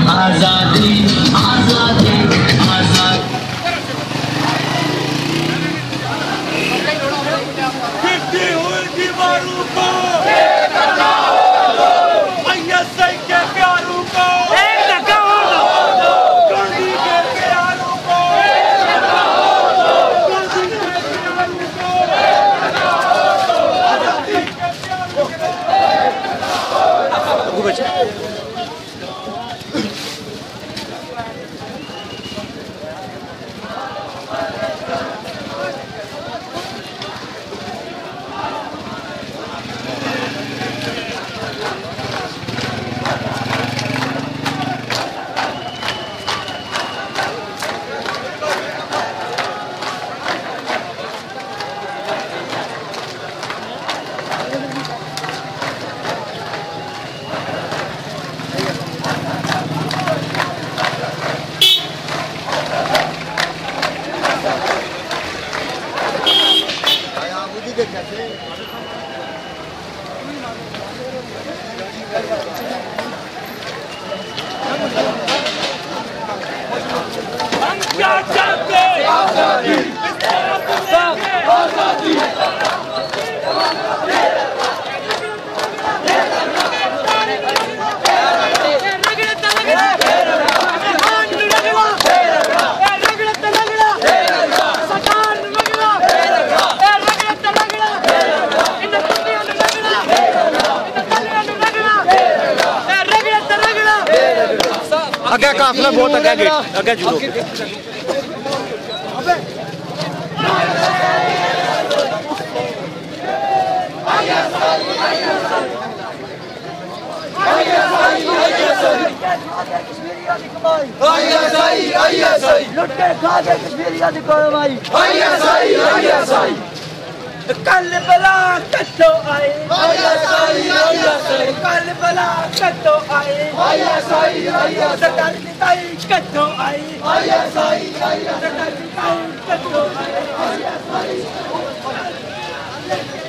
आजादी आजादी आजादी गिरती हुई दीवारों को ISI के प्यारों को गांधी के प्यारों को गांधी के प्यारों को हम क्या चाहते हैं? आजादी आजादी आगे काफिला बहुत आगे आगे जुड़ो लुटे खा के कश्मीरिया दी कमाई कल बला कट्टो आए कल बला कट्टो आए सरकार की ताई कट्टो आए सरकार की ताई कट्टो आए